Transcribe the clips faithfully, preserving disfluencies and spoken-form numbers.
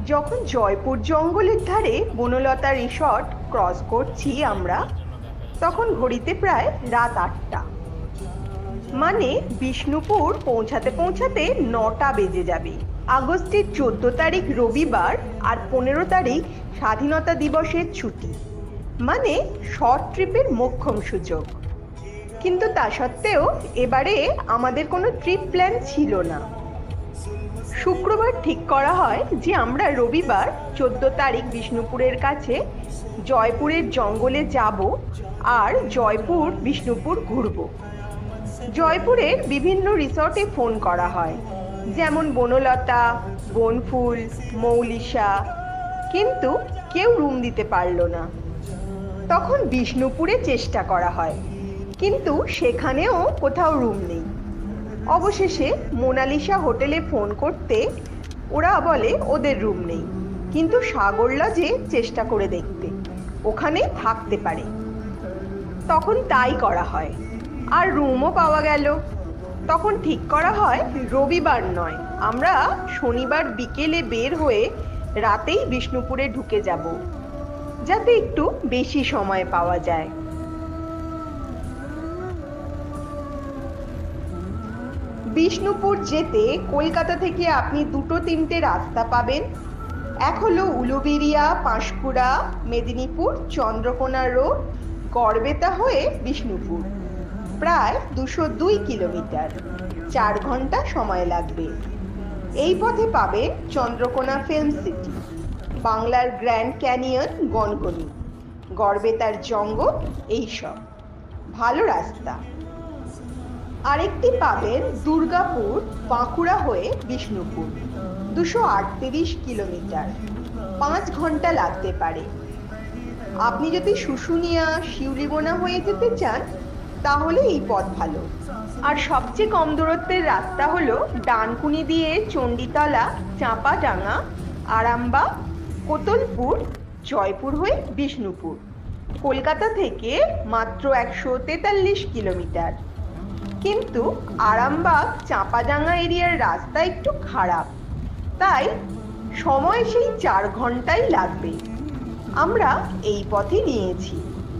যখন জয়পুর জঙ্গলের ধারে বনলতা রিসর্ট ক্রস করছি আমরা, তখন ঘড়িতে প্রায় রাত আটটা। মানে বিষ্ণুপুর পৌঁছাতে পৌঁছাতে নটা বেজে যাবে। আগস্টের চোদ্দ তারিখ রবিবার আর পনেরো তারিখ স্বাধীনতা দিবসের ছুটি, মানে শর্ট ট্রিপের মোক্ষম সুযোগ। কিন্তু তা সত্ত্বেও এবারে আমাদের কোনো ট্রিপ প্ল্যান ছিল না। শুক্রবার ঠিক করা হয় যে আমরা রবিবার চোদ্দ তারিখ বিষ্ণুপুরের কাছে জয়পুরের জঙ্গলে যাব আর জয়পুর বিষ্ণুপুর ঘুরব। জয়পুরের বিভিন্ন রিসর্টে ফোন করা হয়, যেমন বনলতা, বনফুল, মৌলিশা, কিন্তু কেউ রুম দিতে পারল না। তখন বিষ্ণুপুরে চেষ্টা করা হয়, কিন্তু সেখানেও কোথাও রুম নেই। অবশেষে মোনালিসা হোটেলে ফোন করতে ওরা বলে ওদের রুম নেই, কিন্তু সাগর লজে চেষ্টা করে দেখতে, ওখানে থাকতে পারে। তখন তাই করা হয়, আর রুমও পাওয়া গেল। তখন ঠিক করা হয় রবিবার নয়, আমরা শনিবার বিকেলে বের হয়ে রাতেই বিষ্ণুপুরে ঢুকে যাব, যাতে একটু বেশি সময় পাওয়া যায়। বিষ্ণুপুর যেতে কলকাতা থেকে আপনি দুটো তিনটে রাস্তা পাবেন। এক হলো উলুবেড়িয়া, পাঁশকুড়া, মেদিনীপুর, চন্দ্রকোনা রোড, গড়বেতা হয়ে বিষ্ণুপুর, প্রায় দুশো দুই কিলোমিটার, চার ঘন্টা সময় লাগবে। এই পথে পাবেন চন্দ্রকোনা ফিল্ম সিটি, বাংলার গ্র্যান্ড ক্যানিয়ন, গনগনি, গড়বেতার জঙ্গল, এইসব ভালো রাস্তা। আরেকটি পাবেন দুর্গাপুর, বাঁকুড়া হয়ে বিষ্ণুপুর, দুশো আটত্রিশ কিলোমিটার, পাঁচ ঘন্টা লাগতে পারে। আপনি যদি শুশুনিয়া, শিউলিবোনা হয়ে যেতে চান তাহলে এই পথ ভালো। আর সবচেয়ে কম দূরত্বের রাস্তা হলো ডানকুনি দিয়ে চণ্ডীতলা, চাঁপাডাঙ্গা, আরামবাগ, কোতলপুর, জয়পুর হয়ে বিষ্ণুপুর, কলকাতা থেকে মাত্র একশো তেতাল্লিশ কিলোমিটার। কিন্তু আরামবাগ, চাঁপাডাঙ্গা এরিয়ার রাস্তা একটু খারাপ, তাই সময় সেই চার ঘন্টাই লাগবে। আমরা এই পথে নিয়েছি।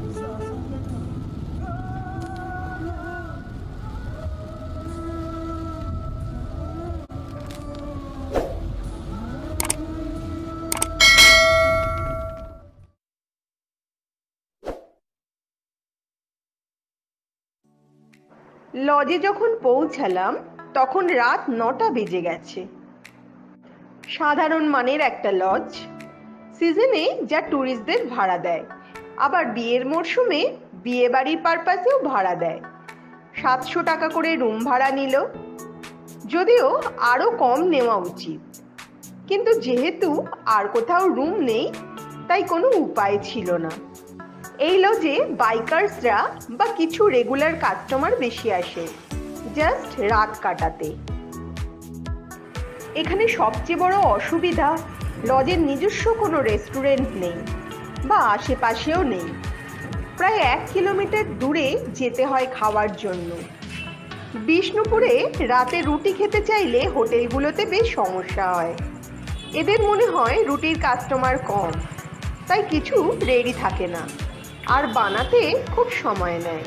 লজে যখন পৌঁছালাম তখন রাত নটা বেজে গেছে। সাধারণ মানের একটা লজ, সিজনে যা ট্যুরিস্টদের ভাড়া দেয়, আবার বিয়ের মরশুমে বিয়ে বাড়ির পারপাসেও ভাড়া দেয়। সাতশো টাকা করে রুম ভাড়া নিল, যদিও আরও কম নেওয়া উচিত, কিন্তু যেহেতু আর কোথাও রুম নেই তাই কোনো উপায় ছিল না। এই লজে বাইকার্সরা বা কিছু রেগুলার কাস্টমার বেশি আসে, জাস্ট রাত কাটাতে। এখানে সবচেয়ে বড় অসুবিধা, লজের নিজস্ব কোনো রেস্টুরেন্ট নেই বা আশেপাশেও নেই। প্রায় এক কিলোমিটার দূরে যেতে হয় খাওয়ার জন্য। বিষ্ণুপুরে রাতে রুটি খেতে চাইলে হোটেলগুলোতে বেশ সমস্যা হয়। এদের মনে হয় রুটির কাস্টমার কম, তাই কিছু রেডি থাকে না, আর বানাতে খুব সময় নেয়।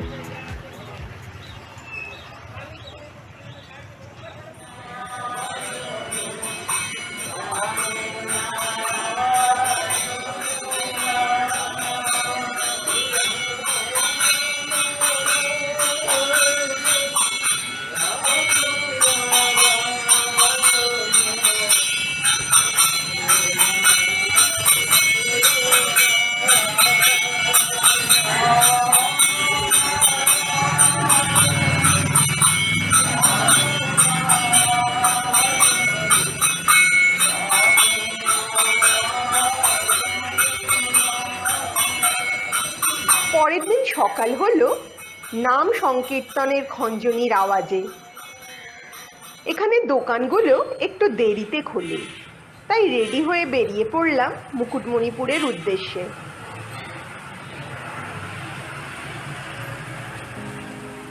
পরের দিন সকাল হলো নাম সংকীর্তনের খঞ্জনির আওয়াজে। এখানে দোকানগুলো একটু দেরিতে খোলে, তাই রেডি হয়ে বেরিয়ে পড়লাম মুকুটমণিপুরের উদ্দেশ্যে।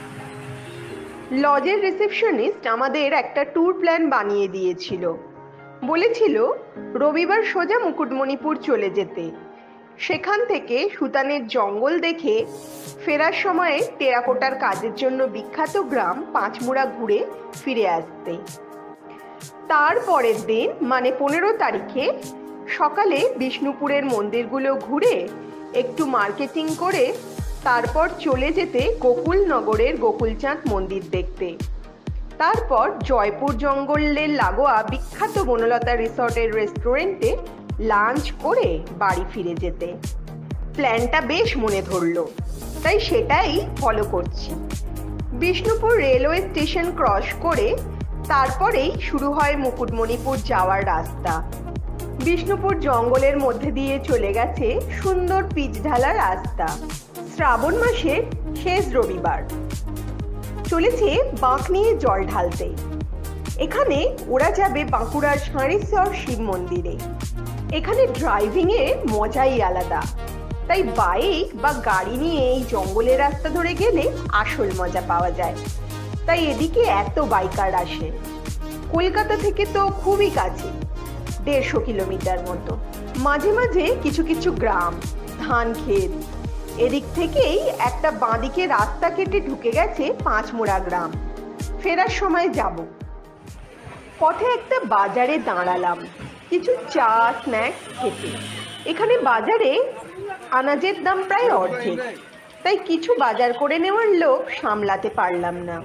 লজের রিসেপশনিস্ট আমাদের একটা ট্যুর প্ল্যান বানিয়ে দিয়েছিল। বলেছিল রবিবার সোজা মুকুটমণিপুর চলে যেতে, সেখান থেকে সুতানের জঙ্গল দেখে ফেরার সময়ে টেরাকোটার কাজের জন্য বিখ্যাত গ্রাম পাঁচমুড়া ঘুরে ফিরে আসতে। তার পরের দিন মানে পনেরো তারিখে সকালে বিষ্ণুপুরের মন্দিরগুলো ঘুরে একটু মার্কেটিং করে তারপর চলে যেতে গোকুলনগরের গোকুলচাঁদ মন্দির দেখতে। তারপর জয়পুর জঙ্গলের লাগোয়া বিখ্যাত বনলতা রিসর্টের রেস্টুরেন্টে লাঞ্চ করে বাড়ি ফিরে যেতে। প্ল্যানটা বেশ মনে ধরলো, তাই সেটাই ফলো করছি। বিষ্ণুপুর রেলওয়ে স্টেশন ক্রস করে তারপরেই শুরু হয় মুকুটমণিপুর যাওয়ার রাস্তা। বিষ্ণুপুর জঙ্গলের মধ্যে দিয়ে চলে গেছে সুন্দর পিচ ঢালা রাস্তা। শ্রাবণ মাসের শেষ রবিবার। চলেছে বাঁক নিয়ে জল ঢালতে। এখানে ওরা যাবে বাঁকুড়ার সাঁড়েশ্বর শিব মন্দিরে। এখানে ড্রাইভিং এর মজাই আলাদা, তাই বাইক বা গাড়ি নিয়ে এই জঙ্গলের রাস্তা ধরে গেলে আসল মজা পাওয়া যায়। তাই এদিকে এত বাইকার আসে। কলকাতা থেকে তো খুবই কাছে, দেড়শো কিলোমিটার মতো। মাঝে মাঝে কিছু কিছু গ্রাম, ধান ক্ষেত। এদিক থেকেই একটা বাঁদিকে রাস্তা কেটে ঢুকে গেছে পাঁচমুড়া গ্রাম। ফেরার সময় যাব। পথে একটা বাজারে দাঁড়ালাম কিছু চা স্ন্যাক্স খেতে। এখানে বাজারে আনাজের দাম প্রায় অর্ধেক, তাই কিছু বাজার করে নেওয়ার লোভ সামলাতে পারলাম না।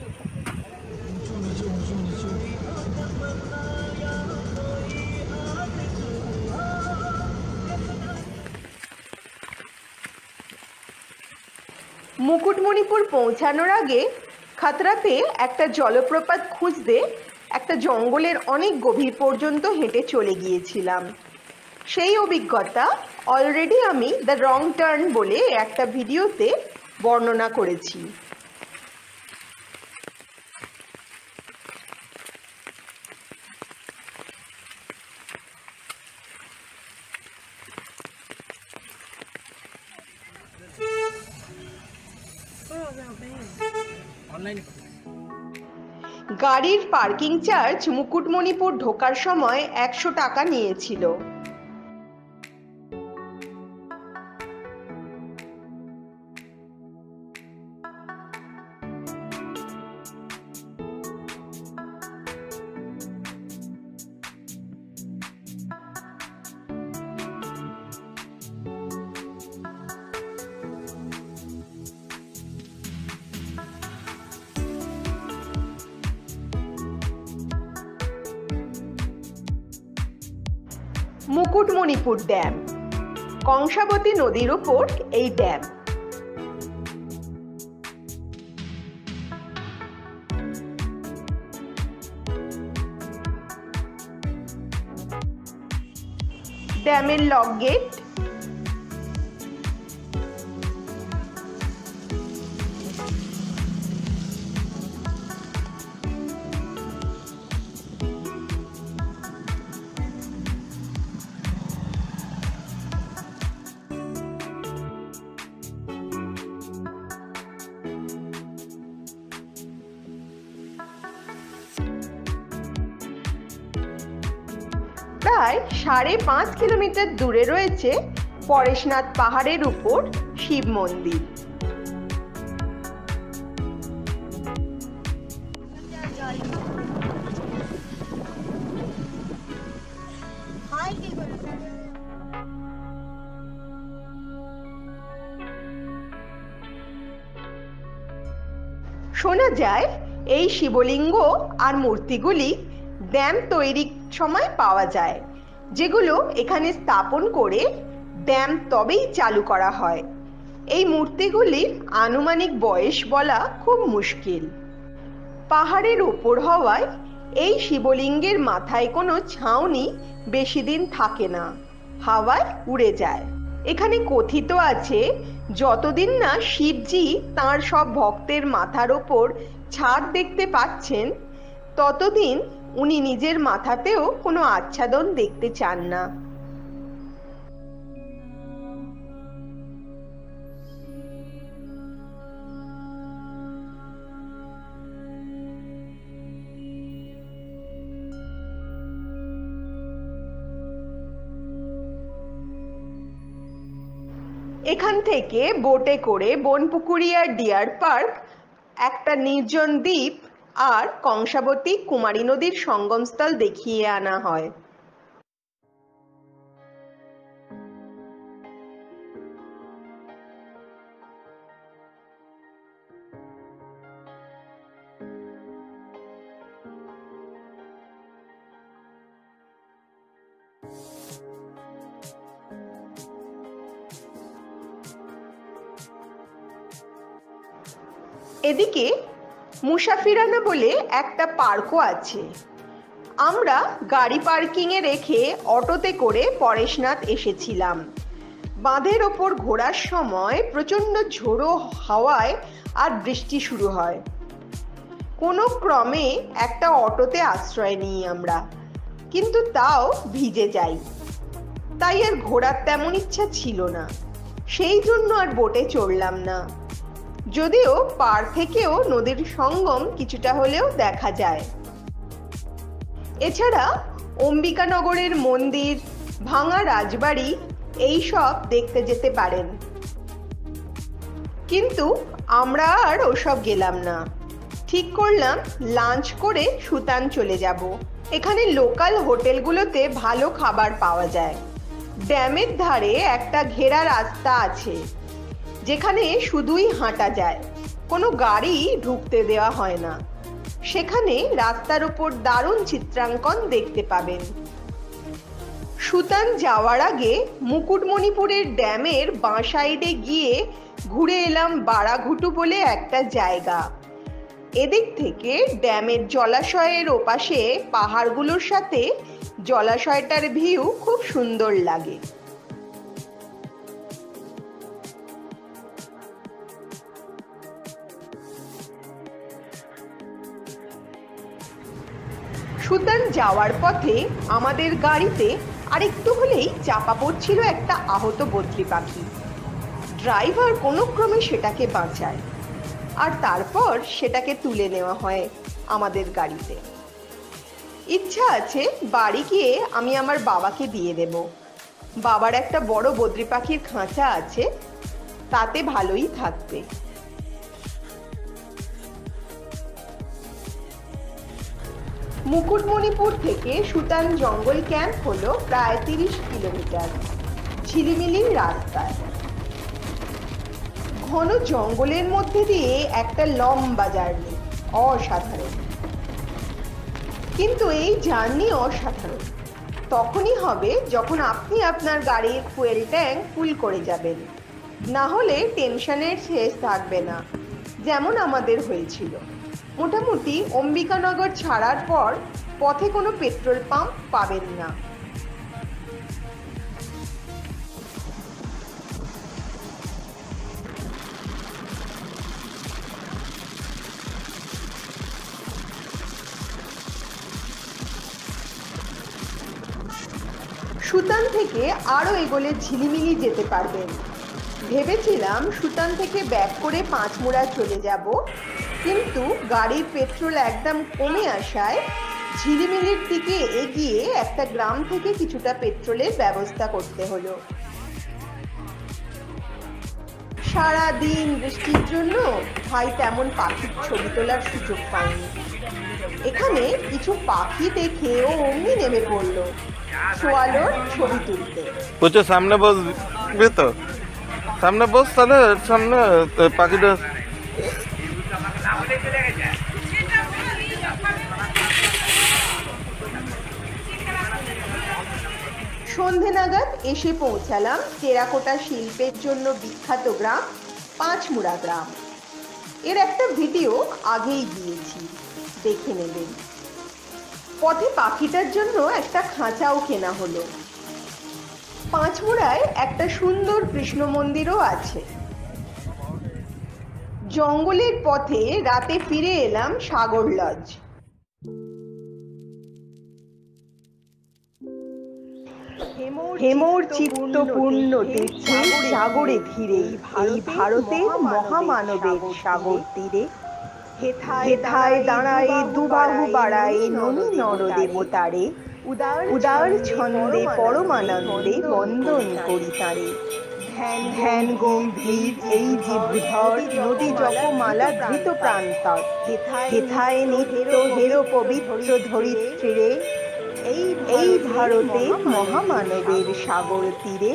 মুকুটমণিপুর পৌঁছানোর আগে খাতড়াতে একটা জলপ্রপাত খুঁজতে একটা জঙ্গলের অনেক গভীর পর্যন্ত হেঁটে চলে গিয়েছিলাম। সেই অভিজ্ঞতা অলরেডি আমি দ্য রং টার্ন বলে একটা ভিডিওতে বর্ণনা করেছি। গাড়ির পার্কিং চার্জ মুকুটমণিপুর ঢোকার সময় একশো টাকা নিয়েছিল। মুকুটমণিপুর ড্যাম, কংসাবতী নদীর উপর এই ড্যাম। ড্যামের লক গেট। প্রায় সাড়ে পাঁচ কিলোমিটার দূরে রয়েছে পরেশনাথ পাহাড়ের উপর শিব মন্দির। শোনা যায় এই শিবলিঙ্গ আর মূর্তিগুলি ড্যাম তৈরির সময় পাওয়া যায়, যেগুলো এখানে স্থাপন করে ড্যাম তবেই চালু করা হয়। এই মূর্তিগুলির আনুমানিক বয়স বলা খুব মুশকিল। পাহাড়ের ওপর হওয়ায় এই শিবলিঙ্গের মাথায় কোনো ছাউনি বেশি দিন থাকে না, হাওয়ায় উড়ে যায়। এখানে কথিত আছে যতদিন না শিবজি তাঁর সব ভক্তের মাথার ওপর ছাদ দেখতে পাচ্ছেন, ততদিন উনি নিজের মাথাতেও কোনো আচ্ছাদন দেখতে চান না। এখান থেকে বোটে করে বনপুকুরিয়া ডিয়ার পার্ক, একটা নির্জন দ্বীপ আর কংসাবতী কুমারী নদীর সঙ্গমস্থল দেখিয়ে আনা হয়। এদিকে মুসাফিরানা বলে একটা পার্কও আছে। আমরা গাড়ি পার্কিংয়ে রেখে অটোতে করে পরেশনাথ এসেছিলাম। বাঁধের ওপর ঘোরার সময় প্রচণ্ড ঝোড়ো হাওয়ায় আর বৃষ্টি শুরু হয়। কোনো ক্রমে একটা অটোতে আশ্রয় নিই আমরা, কিন্তু তাও ভিজে যাই। তাই আর ঘোরার তেমন ইচ্ছা ছিল না, সেই জন্য আর বোটে চড়লাম না। যদিও পার থেকেও নদীর সঙ্গম কিছুটা হলেও দেখা যায়। এছাড়া অম্বিকানগরের মন্দির, ভাঙা রাজবাড়ি এইসব দেখতে যেতে পারেন। কিন্তু আমরা আর ওসব গেলাম না। ঠিক করলাম লাঞ্চ করে সুতান চলে যাব। এখানে লোকাল হোটেলগুলোতে ভালো খাবার পাওয়া যায়। ড্যামের ধারে একটা ঘেরা রাস্তা আছে, যেখানে শুধুই হাঁটা যায়, কোনো গাড়ি ঢুকতে দেওয়া হয় না। সেখানে রাস্তার উপর দারুণ চিত্রাঙ্কন দেখতে পাবেন। সুতান যাওয়ার আগে মুকুটমণিপুরের ড্যামের বাঁ সাইডে গিয়ে ঘুরে এলাম বাড়াঘুটু বলে একটা জায়গা। এদিক থেকে ড্যামের জলাশয়ের ওপাশে পাহাড়গুলোর সাথে জলাশয়টার ভিউ খুব সুন্দর লাগে। সুতান যাওয়ার পথে আমাদের গাড়িতে আরেকটু হলেই চাপা পড়ছিল একটা আহত বদ্রি পাখি। ড্রাইভার কোনো ক্রমে সেটাকে বাঁচায়, আর তারপর সেটাকে তুলে নেওয়া হয় আমাদের গাড়িতে। ইচ্ছা আছে বাড়ি গিয়ে আমি আমার বাবাকে দিয়ে দেব। বাবার একটা বড় বদ্রি পাখির খাঁচা আছে, তাতে ভালোই থাকবে। মুকুটমণিপুর থেকে সুতান জঙ্গল ক্যাম্প হলো প্রায় তিরিশ কিলোমিটার ঝিলিমিলি রাস্তায়। ঘন জঙ্গলের মধ্যে দিয়ে একটা লম্বা জার্নি, অসাধারণ। কিন্তু এই জার্নি অসাধারণ তখনই হবে যখন আপনি আপনার গাড়ির ফুয়েল ট্যাঙ্ক ফুল করে যাবেন, না হলে টেনশনের শেষ থাকবে না, যেমন আমাদের হয়েছিল। মোটামুটি অম্বিকানগর ছাড়ার পর পথে কোনো পেট্রোল পাম্প পাবেন না। সুতান থেকে আরও এগোলে ঝিলিমিলি যেতে পারবেন। ভেবেছিলাম সুতান থেকে ব্যাক করে পাঁচমুড়া চলে যাব, কিন্তু গাড়ির পেট্রোল একদম কমে আসায় ঝিলিমিলির দিকে এগিয়ে একটা গ্রাম থেকে কিছুটা পেট্রোলের ব্যবস্থা করতে হলো। সারা দিন বৃষ্টির জন্য ভাই তেমন পাখির ছবি তোলার সুযোগ পায়নি। এখানে কিছু পাখি দেখে ও অমনি নেমে পড়লো সোয়ালোর ছবি তুলতে। বলছো সামনে বসবে তো, সামনে বস, তাহলে সামনে পাখিটা। সন্ধে নাগাদ এসে পৌঁছালাম টেরাকোটা শিল্পের জন্য বিখ্যাত গ্রাম পাঁচমুড়া গ্রাম। এর একটা ভিডিও আগেই দিয়েছি, দেখে নেবেন। পথে পাখিটার জন্য একটা খাঁচাও কেনা হলো। পাঁচমুড়ায় একটা সুন্দর কৃষ্ণ মন্দিরও আছে। জঙ্গলের পথে রাতে ফিরে এলাম সাগর লজ। হেমর চিত্ত পূর্ণ তীর্থে সাগরে ধীরে এই ভারতের মহামানবের সাগর তীরে হেথায় দাঁড়ায় দুবাহু বাড়ায় ননী নর দেবতারে উদার ছন্দে পরমানন্দে বন্দন করি তারে। ধ্যান গম্ভীর এই জীবধর নদী জপমালা ধৃত প্রান্তর, হেথায় নিত্য হেরো পবিত্র ধরিত্রীরে, এই ভারতে মহামানবের সাগর তীরে।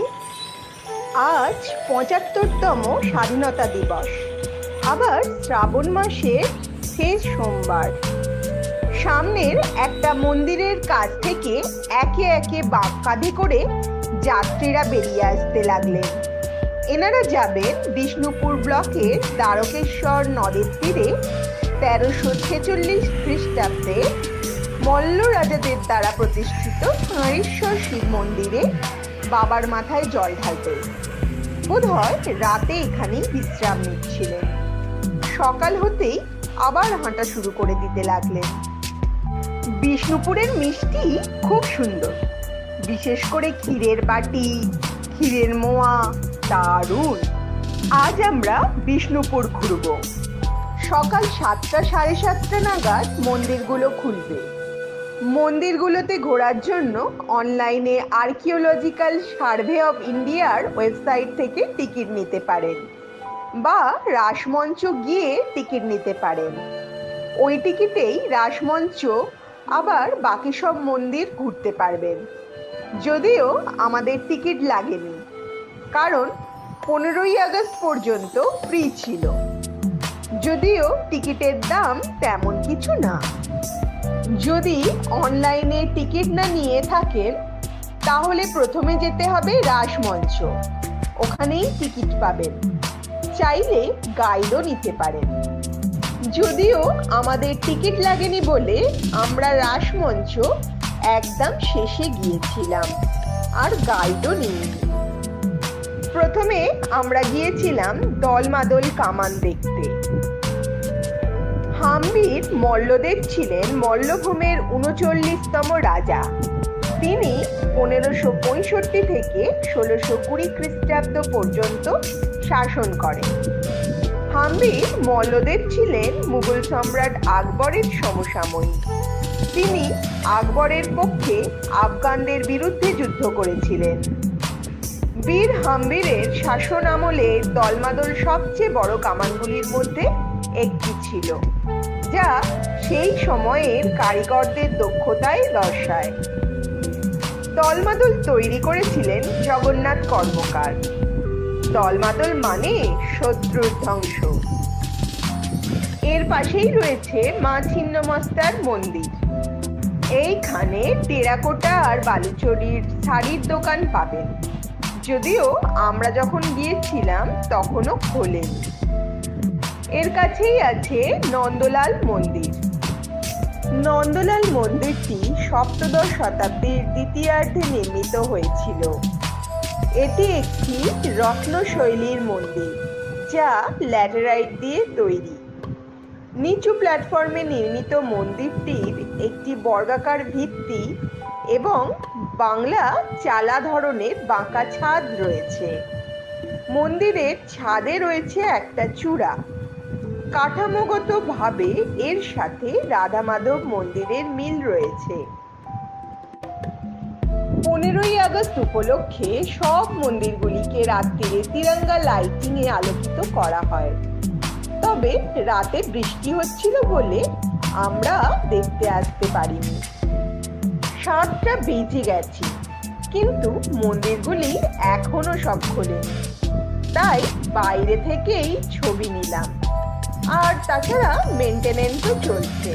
আজ পঁচাত্তরতম স্বাধীনতা দিবস, আবার শ্রাবণ মাসের শেষ সোমবার। সামনের একটা মন্দিরের কাছ থেকে একে একে বাঁক কাঁধে করে যাত্রীরা বেরিয়ে আসতে লাগলেন। এনারা যাবেন বিষ্ণুপুর ব্লকের দ্বারকেশ্বর নদের তীরে তেরোশো ছেচল্লিশ খ্রিস্টাব্দে মল্ল রাজাদের দ্বারা প্রতিষ্ঠিত কাঁড়েশ্বর শিব মন্দিরে বাবার মাথায় জল ঢালতে। বোধহয় রাতে এখানেই বিশ্রাম নিচ্ছিলেন। সকাল হতেই আবার হাঁটা শুরু করে দিতে লাগলেন। বিষ্ণুপুরের মিষ্টি খুব সুন্দর, বিশেষ করে ক্ষীরের বাটি, ক্ষীরের মোয়া দারুণ। আজ আমরা বিষ্ণুপুর ঘুরব। সকাল সাতটা সাড়ে সাতটা নাগাদ মন্দিরগুলো খুলবে। মন্দিরগুলোতে ঘোরার জন্য অনলাইনে আর্কিওলজিক্যাল সার্ভে অফ ইন্ডিয়ার ওয়েবসাইট থেকে টিকিট নিতে পারেন বা রাসমঞ্চ গিয়ে টিকিট নিতে পারেন। ওই টিকিটেই রাসমঞ্চ আবার বাকি সব মন্দির ঘুরতে পারবেন। যদিও আমাদের টিকিট লাগেনি, কারণ পনেরোই আগস্ট পর্যন্ত ফ্রি ছিল। যদিও টিকিটের দাম তেমন কিছু না। যদি অনলাইনে টিকিট না নিয়ে থাকেন তাহলে প্রথমে যেতে হবে রাসমঞ্চ, ওখানেই টিকিট পাবেন। চাইলে গাইডও নিতে পারেন। যদিও আমাদের টিকিট লাগেনি বলে আমরা রাসমঞ্চ একদম শেষে গিয়েছিলাম, আর গাইডও নিইনি। প্রথমে আমরা গিয়েছিলাম দলমাদল কামান দেখতে। হাম্বির মল্লদেব ছিলেন মল্লভূমের উনচল্লিশতম রাজা। তিনি পনেরোশো পঁয়ষট্টি থেকে ষোলোশো কুড়ি খ্রিস্টাব্দ পর্যন্ত শাসন করেন। হাম্বির মল্লদেব ছিলেন মুঘল সম্রাট আকবরের সমসাময়িক। তিনি আকবরের পক্ষে আফগানদের বিরুদ্ধে যুদ্ধ করেছিলেন। বীর হাম্বিরের শাসন আমলে দলমাদল সবচেয়ে বড় কামানগুলির মধ্যে একটি ছিল, যা সেই সময়ের কারিগরদের দক্ষতায় দর্শায়। দলমাদল তৈরি করেছিলেন জগন্নাথ কর্মকার। দলমাদল মানে শত্রুর ধ্বংস। এর পাশেই রয়েছে মা ছিন্নমস্তার মন্দির। এইখানে টেরাকোটা আর বালুচরীর শাড়ির দোকান পাবেন, যদিও আমরা যখন গিয়েছিলাম তখনও খোলেনি। এর কাছেই আছে নন্দলাল মন্দির। নন্দলাল মন্দিরটি সপ্তদশ শতাব্দীর দ্বিতীয়ার্ধে নির্মিত হয়েছিল। এটি একটি রত্নশৈলীর মন্দির, যা ল্যাটেরাইট দিয়ে তৈরি। নিচু প্ল্যাটফর্মে নির্মিত মন্দিরটির একটি বর্গাকার ভিত্তি এবং বাংলা চালা ধরনের বাঁকা ছাদ রয়েছে। মন্দিরের ছাদে রয়েছে একটা চূড়া। কাঠামোগতভাবে এর সাথে রাধা মাধব মন্দিরের মিল রয়েছে। পনেরোই আগস্ট উপলক্ষে সব মন্দিরগুলিকে রাত্রিরে তিরঙ্গা লাইটিং এ আলোকিত করা হয়। তবে রাতে বৃষ্টি হচ্ছিল বলে আমরা দেখতে আসতে পারিনি। সাতটা বেজে গেছে, কিন্তু মন্দিরগুলি এখনো সব খোলেনি, তাই বাইরে থেকেই ছবি নিলাম। আর তাছাড়া মেনটেনেন্সও চলছে।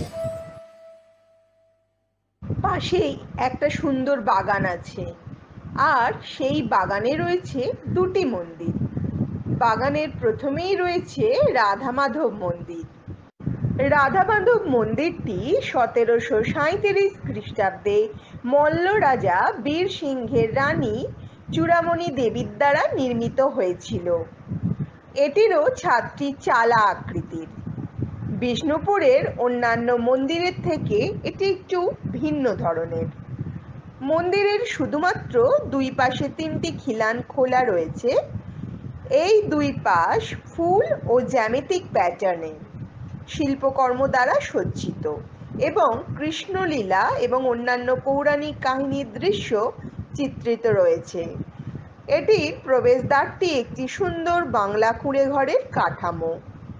পাশেই একটা সুন্দর বাগান আছে, আর সেই বাগানে রয়েছে দুটি মন্দির। বাগানের প্রথমেই রয়েছে রাধা মাধব মন্দির। রাধা মাধব মন্দিরটি সতেরোশো সাঁইত্রিশ খ্রিস্টাব্দে মল্ল রাজা বীর সিংহের রানী চূড়ামণি দেবীর দ্বারা নির্মিত হয়েছিল। এটিরও ছাদটি চালা আকৃতির। বিষ্ণুপুরের অন্যান্য মন্দিরের থেকে এটি একটু ভিন্ন ধরনের। মন্দিরের শুধুমাত্র দুই পাশে তিনটি খিলান খোলা রয়েছে। এই দুই পাশ ফুল ও জ্যামিতিক প্যাটার্নে শিল্পকর্ম দ্বারা সজ্জিত এবং কৃষ্ণলীলা এবং অন্যান্য পৌরাণিক কাহিনীর দৃশ্য চিত্রিত রয়েছে। এটির প্রবেশদ্বারটি একটি সুন্দর বাংলা কুঁড়ে ঘরের কাঠামো।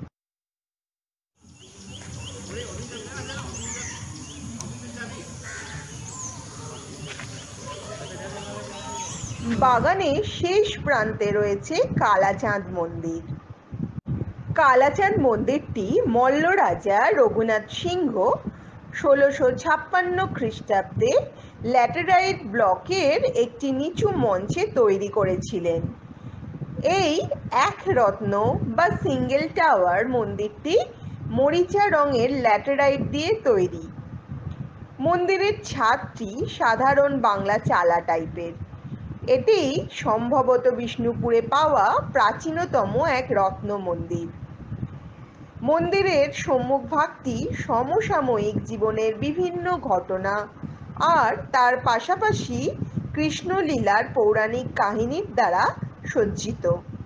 বাগানের শেষ প্রান্তে রয়েছে কালাচাঁদ মন্দির। কালাচাঁদ মন্দিরটি মল্ল রাজা রঘুনাথ সিংহ ষোলোশো ছাপ্পান্ন খ্রিস্টাব্দে ল্যাটেরাইট ব্লকের একটি নিচু মঞ্চে তৈরি করেছিলেন। এই এক রত্ন বা সিঙ্গেল টাওয়ার মন্দিরটি মরিচা রঙের ল্যাটেরাইট দিয়ে তৈরি। মন্দিরের ছাদটি সাধারণ বাংলা চালা টাইপের। এটি সম্ভবত বিষ্ণুপুরে পাওয়া প্রাচীনতম এক রত্ন মন্দির। মন্দিরের সম্মুখভাগটি সমসাময়িক জীবনের বিভিন্ন ঘটনা আর তার পাশাপাশি কৃষ্ণলীলার পৌরাণিক কাহিনীর দ্বারা সজ্জিত।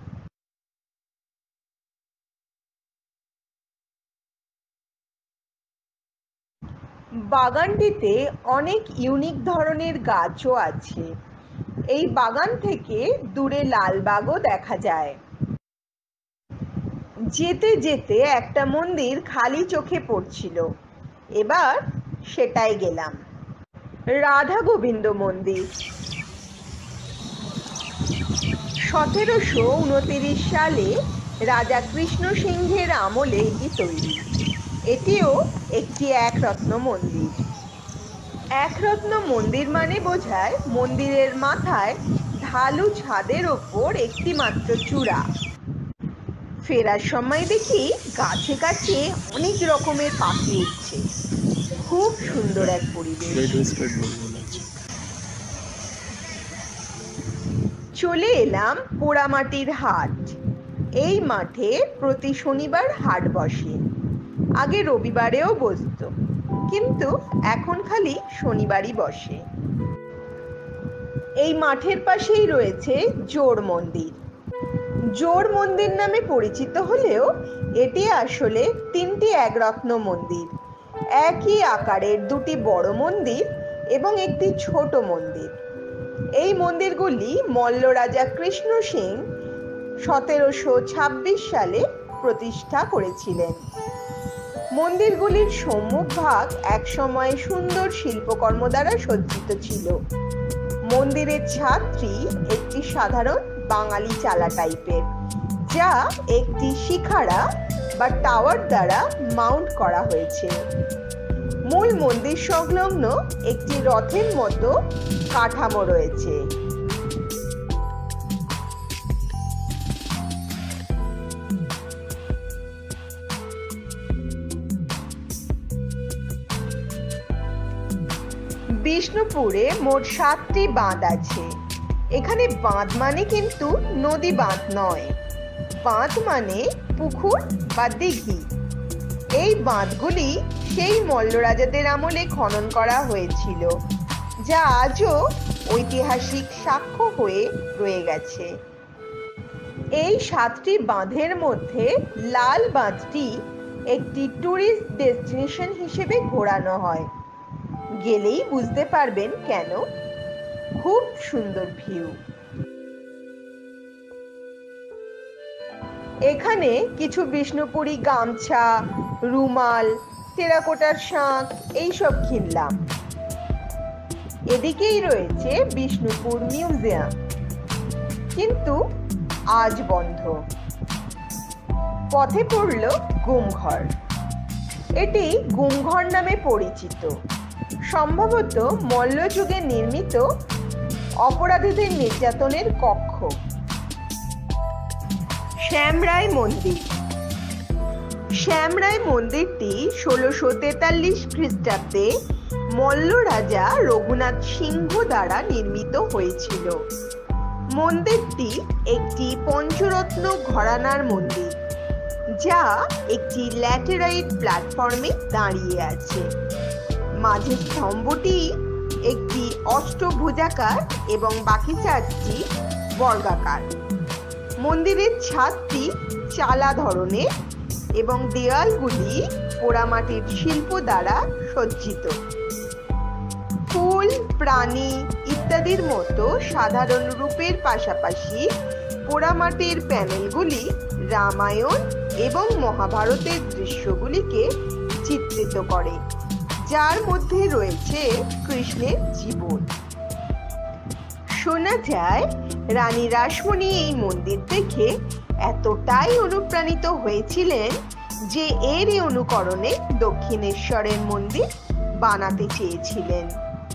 বাগানটিতে অনেক ইউনিক ধরনের গাছও আছে। এই বাগান থেকে দূরে লালবাগও দেখা যায়। যেতে যেতে একটা মন্দির খালি চোখে পড়ছিল, এবার সেটাই গেলাম। রাধা গোবিন্দ মন্দির। সতেরোশো উনতিরিশ সালে রাজা কৃষ্ণ সিংহের আমলে এটি তৈরি। এটিও একটি একরত্ন মন্দির। একরত্ন মন্দির মানে বোঝায় মন্দিরের মাথায় ঢালু ছাদের ওপর একটি মাত্র চূড়া। ফেরার সময় দেখি গাছে গাছে অনেক রকমের পাখি উঠছে। খুব সুন্দর এক পরিবেশ। চলে এলাম পোড়ামাটির হাট। এই মাঠে প্রতি শনিবার হাট বসে। আগে রবিবারেও বসতো, কিন্তু এখন খালি শনিবারই বসে। এই মাঠের পাশেই রয়েছে জোড় মন্দির। জোড় মন্দির নামে পরিচিত হলেও এটি আসলে তিনটি একরত্ন মন্দির। একই আকারের দুটি বড় মন্দির এবং একটি ছোট মন্দির। এই মন্দিরগুলি মল্ল রাজা কৃষ্ণ সিং সতেরোশো ছাব্বিশ সালে প্রতিষ্ঠা করেছিলেন। মন্দিরগুলির সম্মুখভাগ একসময় সুন্দর শিল্পকর্ম দ্বারা সজ্জিত ছিল। মন্দিরের ছাদটি একটি সাধারণ বাঙালি চালা টাইপের, যা একটি শিখারা বা টাওয়ার দ্বারা মাউন্ট করা হয়েছে। মূল মন্দির সংলগ্ন একটি রথের মতো কাঠামো রয়েছে। বিষ্ণুপুরে মোট সাতটি বাঁধ আছে। এখানে বাঁধ মানে কিন্তু নদী বাঁধ নয়, বাঁধ মানে পুকুর বা দিঘি। এই বাঁধগুলি সেই মল্ল রাজাদের আমলে খনন করা হয়েছিল, যা আজও ঐতিহাসিক সাক্ষ্য হয়ে রয়ে গেছে। এই সাতটি বাঁধের মধ্যে লাল বাঁধটি একটি ট্যুরিস্ট ডেস্টিনেশন হিসেবে ঘোরানো হয়। গেলেই বুঝতে পারবেন কেন। খুব সুন্দর ভিউ। এখানে কিছু বিষ্ণুপুরি গামছা, রুমাল, টেরাকোটার শাঁখ এইসব কিনলাম। এদিকেই রয়েছে বিষ্ণুপুর মিউজিয়াম, কিন্তু আজ বন্ধ। পথে পড়ল গুমঘর। এটি গুমঘর নামে পরিচিত। সম্ভবত মল্লযুগে নির্মিত অপরাধীদের নির্যাতনের কক্ষ। শ্যামরায় মন্দির। শ্যামরায় মন্দিরটি ষোলোশো তেতাল্লিশ খ্রিস্টাব্দে মল্ল রাজা রঘুনাথ সিংহ দ্বারা নির্মিত হয়েছিল। মন্দিরটি একটি পঞ্চরত্ন ঘরানার মন্দির, যা একটি ল্যাটেরাইট প্ল্যাটফর্মে দাঁড়িয়ে আছে। মাঝের স্তম্ভটি একটি অষ্টভুজাকার এবং বাকি চারটি বর্গাকার। মন্দিরের ছাদটি চালা ধরনের এবং দেয়ালগুলি পোড়ামাটির শিল্প দ্বারা সজ্জিত। খুব ফুল, প্রাণী ইত্যাদির মতো সাধারণ রূপের পাশাপাশি পোড়ামাটির প্যানেলগুলি রামায়ণ এবং মহাভারতের দৃশ্যগুলিকে চিত্রিত করে, যার মধ্যে রয়েছে কৃষ্ণের জীবন। শোনা যায় রানী রাসমণি এই মন্দির দেখে এতটাই অনুপ্রাণিত হয়েছিলেন যে এরই অনুকরণে দক্ষিণেশ্বরের মন্দির বানাতে চেয়েছিলেন।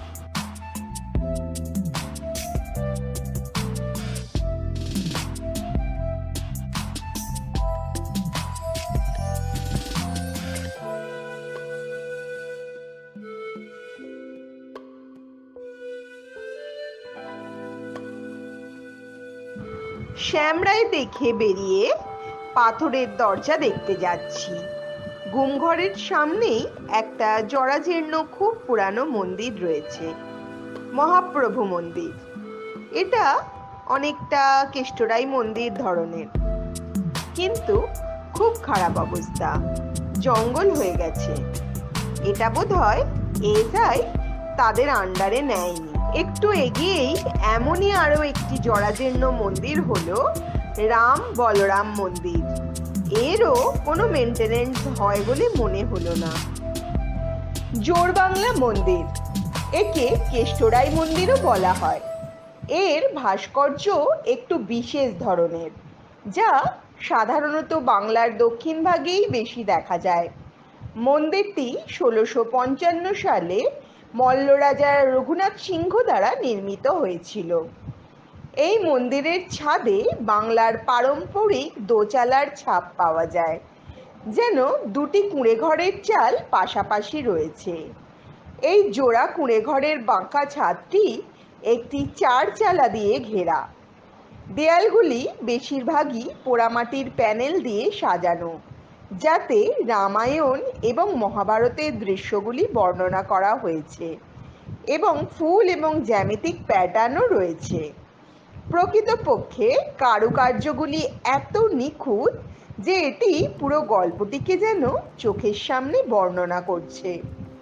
শ্যামরায় দেখে বেরিয়ে পাথরের দরজা দেখতে যাচ্ছি। গুমঘরের সামনেই একটা জরাজীর্ণ খুব পুরানো মন্দির রয়েছে, মহাপ্রভু মন্দির। এটা অনেকটা কেষ্টরাই মন্দির ধরনের, কিন্তু খুব খারাপ অবস্থা, জঙ্গল হয়ে গেছে। এটা বোধহয় এসআই তাদের আন্ডারে নেয়নি। একটু এগিয়েই এমনই আরো একটি জরাজীর্ণ মন্দির হলো রাম বলরাম মন্দির। এরও কোনো মেনটেনেন্স হয় বলে মনে হলো না। জোরবাংলা মন্দির, একে কেষ্টরাই মন্দিরও বলা হয়। এর ভাস্কর্য একটু বিশেষ ধরনের, যা সাধারণত বাংলার দক্ষিণ ভাগেই বেশি দেখা যায়। মন্দিরটি ষোলোশো পঞ্চান্ন সালে মল্লরাজা রঘুনাথ সিংহ দ্বারা নির্মিত হয়েছিল। এই মন্দিরের ছাদে বাংলার পারম্পরিক দোচালার ছাপ পাওয়া যায়, যেন দুটি কুঁড়েঘরের চাল পাশাপাশি রয়েছে। এই জোড়া কুঁড়েঘরের বাঁকা ছাদটি একটি চার চালা দিয়ে ঘেরা। দেয়ালগুলি বেশিরভাগই পোড়ামাটির প্যানেল দিয়ে সাজানো, যাতে রামায়ণ এবং মহাভারতের দৃশ্যগুলি বর্ণনা করা হয়েছে, এবং ফুল এবং জ্যামিতিক প্যাটার্নও রয়েছে। প্রকৃতপক্ষে কারুকার্যগুলি এত নিখুঁত যে এটি পুরো গল্পটিকে যেন চোখের সামনে বর্ণনা করছে।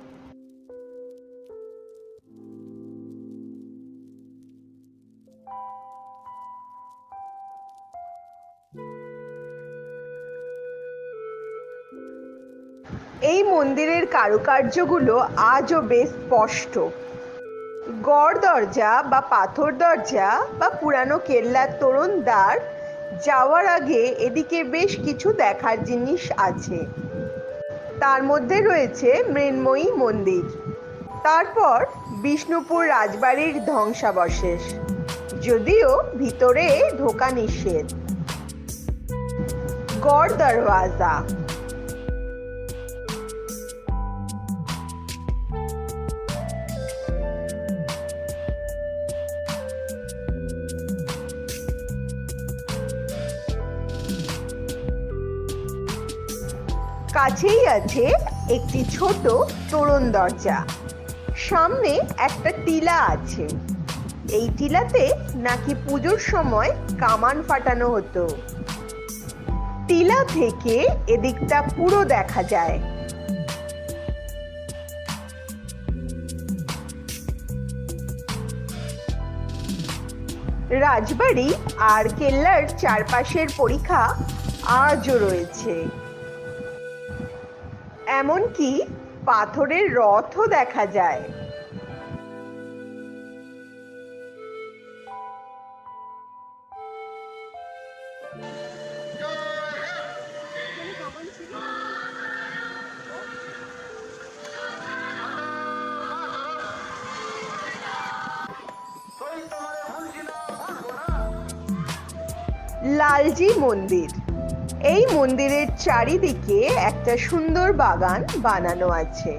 এই মন্দিরের কারুকার্যগুলো আজও বেশ স্পষ্ট। গড় দরজা বা পাথর দরজা বা পুরানো কেল্লার তোরণ দ্বার যাওয়ার আগে এদিকে বেশ কিছু দেখার জিনিস আছে। তার মধ্যে রয়েছে মৃন্ময়ী মন্দির, তারপর বিষ্ণুপুর রাজবাড়ির ধ্বংসাবশেষ, যদিও ভিতরে ঢোকা নিষেধ। গড় দরওয়াজা, কাছেই আছে একটি ছোট তোরণ দরজা। সামনে একটা টিলা আছে। এই টিলাতে নাকি পুজোর সময় কামান ফাটানো হতো। টিলা থেকে এদিকটা পুরো দেখা যায়। রাজবাড়ি আর কেল্লার চারপাশের পরিখা আজও রয়েছে। এমনকি পাথরের রথও দেখা যায়। লালজি মন্দির, এই মন্দিরের চারিদিকে একটা সুন্দর বাগান বানানো আছে।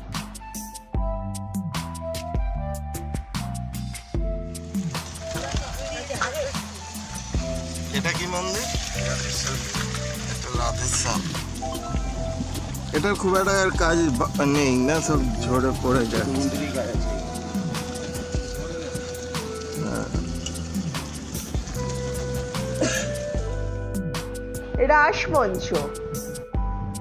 এটা কি মন্দির? এটা খুব একটা আর কাজ নেই না, সব ঝরে পড়ে যায়। রাসমঞ্চ,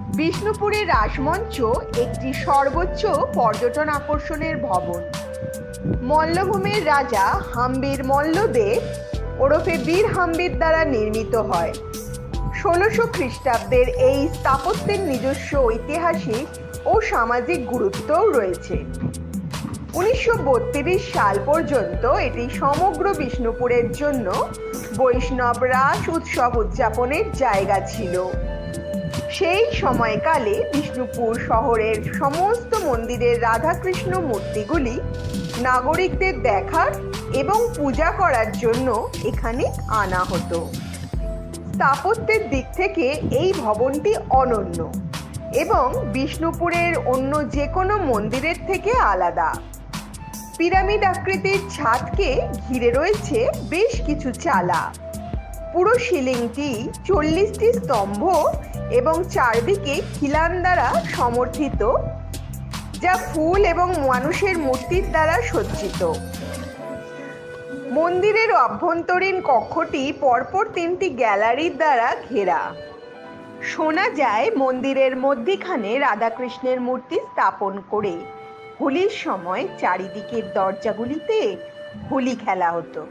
বিষ্ণুপুরের রাসমঞ্চ একটি সর্বোচ্চ পর্যটন আকর্ষণের ভবন। মল্লভূমির রাজা হাম্বির মল্লদেব ওরফে বীর হাম্বির দ্বারা নির্মিত হয়। ষোলোশো খ্রিস্টাব্দের এই স্থাপত্যের নিজস্ব ঐতিহাসিক ও সামাজিক গুরুত্বও রয়েছে। উনিশশো বত্রিশ সাল পর্যন্ত এটি সমগ্র বিষ্ণুপুরের জন্য বৈষ্ণব রাস উৎসব উদযাপনের জায়গা ছিল। সেই সময়কালে বিষ্ণুপুর শহরের সমস্ত মন্দিরের রাধাকৃষ্ণ মূর্তিগুলি নাগরিকদের দেখার এবং পূজা করার জন্য এখানে আনা হতো। স্থাপত্যের দিক থেকে এই ভবনটি অনন্য এবং বিষ্ণুপুরের অন্য যে কোনো মন্দিরের থেকে আলাদা। পিরামিড আকৃতির ছাদকে ঘিরে রয়েছে বেশ কিছু চালা। পুরো সিলিংটি চল্লিশটি স্তম্ভ এবং চারদিকে খিলান দ্বারা সমর্থিত, যা ফুল এবং মানুষের মূর্তির দ্বারা সজ্জিত। মন্দিরের অভ্যন্তরীণ কক্ষটি পরপর তিনটি গ্যালারির দ্বারা ঘেরা। শোনা যায় মন্দিরের মধ্যিখানে রাধাকৃষ্ণের মূর্তি স্থাপন করে হোলির সময় চারিদিকের দরজাগুলিতে হোলি খেলা হতো।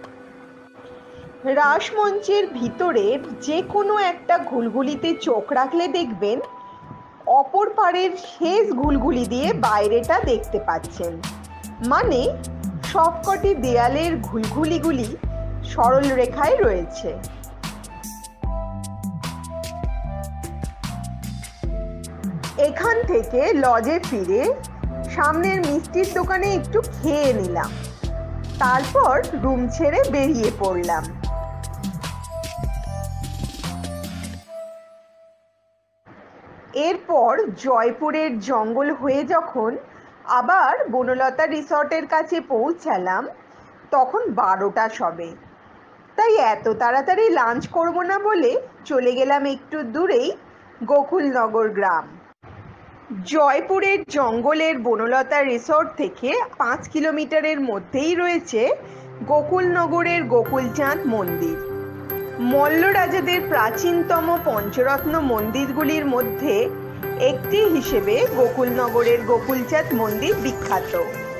রাসমঞ্চের ভিতরের যে কোনো একটা ঘুলঘুলিতে চোখ রাখলে দেখবেন অপর পাড়ের শেষ ঘুলঘুলি দিয়ে বাইরেটা দেখতে পাচ্ছেন। মানে সবকটি দেয়ালের ঘুলঘুলিগুলি সরল রেখায় রয়েছে। এখান থেকে লজে ফিরে সামনের মিষ্টির দোকানে একটু খেয়ে নিলাম, তারপর রুম ছেড়ে বেরিয়ে পড়লাম। এরপর জয়পুরের জঙ্গল হয়ে যখন আবার বনলতা রিসর্টের কাছে পৌঁছালাম তখন বারোটা সবে। তাই এত তাড়াতাড়ি লাঞ্চ করব না বলে চলে গেলাম একটু দূরেই গোকুলনগর গ্রাম। জয়পুরের জঙ্গলের বনলতা রিসর্ট থেকে পাঁচ কিলোমিটারের মধ্যেই রয়েছে গোকুলনগরের গোকুলচাঁদ মন্দির। মল্ল রাজাদের প্রাচীনতম পঞ্চরত্ন মন্দিরগুলির মধ্যে একটি হিসেবে গোকুলনগরের গোকুলচাঁদ মন্দির বিখ্যাত।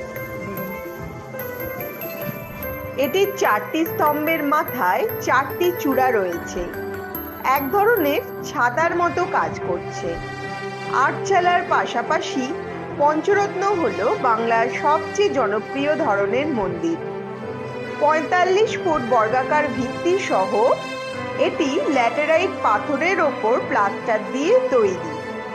এটির চারটি স্তম্ভের মাথায় চারটি চূড়া রয়েছে, এক ধরনের ছাতার মতো কাজ করছে। আটচালার পাশাপাশি পঞ্চরত্ন হলো বাংলার সবচেয়ে জনপ্রিয় ধরনের মন্দির। পঁয়তাল্লিশ ফুট বর্গাকার ভিত্তি সহ এটি ল্যাটেরাইট পাথরের ওপর প্লাস্টার দিয়ে তৈরি।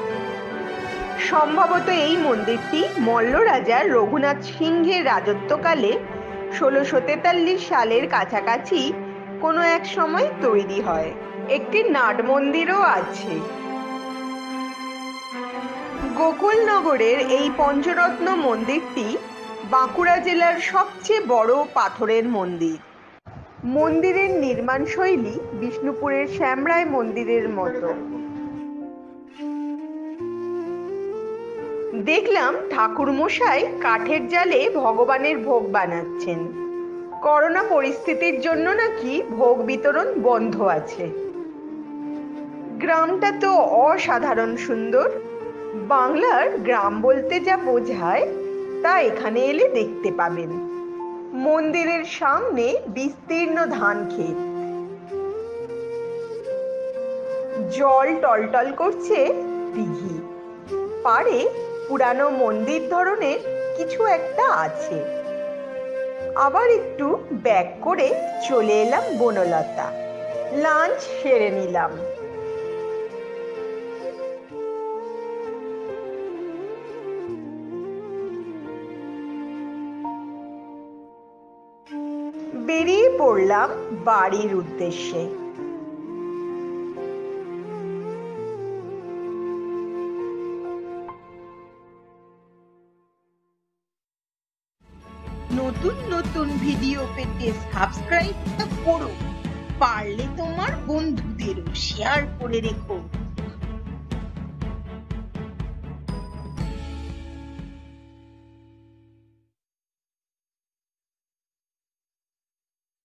সম্ভবত এই মন্দিরটি মল্ল রাজা রঘুনাথ সিংহের রাজত্বকালে ষোলোশো তেতাল্লিশ সালের কাছাকাছি কোনো এক সময় তৈরি হয়। একটি নাট মন্দিরও আছে। গোকুলনগরের এই পঞ্চরত্ন মন্দিরটি বাঁকুড়া জেলার সবচেয়ে বড় পাথরের মন্দির। মন্দিরের নির্মাণ শৈলী বিষ্ণুপুরের শ্যামরায় মন্দিরের মতো। দেখলাম ঠাকুর মশাই কাঠের জালে ভগবানের ভোগ বানাচ্ছেন। করোনা পরিস্থিতির জন্য নাকি ভোগ বিতরণ বন্ধ আছে। গ্রামটা তো অসাধারণ সুন্দর। বাংলার গ্রাম বলতে যা বোঝায় তা এখানে এলে দেখতে পাবেন। মন্দিরের সামনে বিস্তীর্ণ ধান ক্ষেত, জল টলটল করছে দিঘি, পাড়ে পুরানো মন্দির ধরনের কিছু একটা আছে। আবার একটু ব্যাক করে চলে এলাম বনলতা। লাঞ্চ সেরে নিলাম। বেরিয়ে পড়লাম বাড়ির উদ্দেশ্যে। নতুন নতুন ভিডিও পেতে সাবস্ক্রাইব করো, পারলে তোমার বন্ধুদেরও শেয়ার করে রেখো।